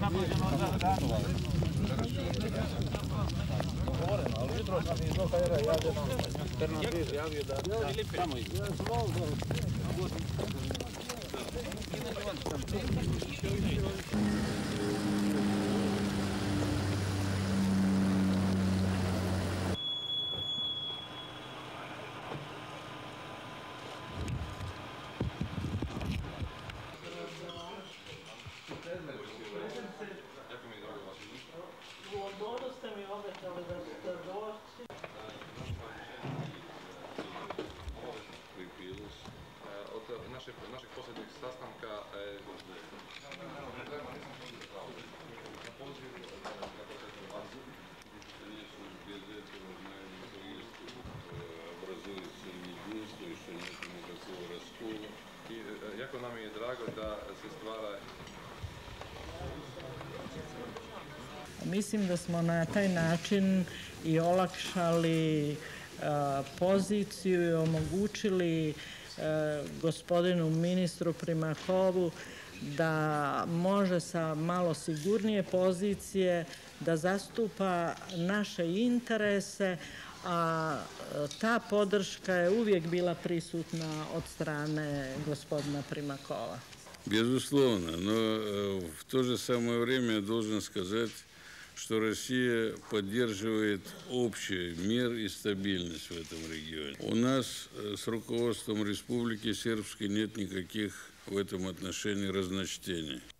Ali jutro sam iz OKR-a javio nam, Fernandez javio da tamo ide. U Londonu ste mi obećali da ćete doći. Od našeg posljednjeg sastanka i jako nam je drago da se stvara. Mislim da smo na taj način i olakšali poziciju i omogućili gospodinu ministru Primakovu da može sa malo sigurnije pozicije da zastupa naše interese, a ta podrška je uvijek bila prisutna od strane gospodina Primakova. Безусловно, но в то же самое время я должен сказать, что Россия поддерживает общий мир и стабильность в этом регионе. У нас с руководством Республики Сербской нет никаких в этом отношении разночтений.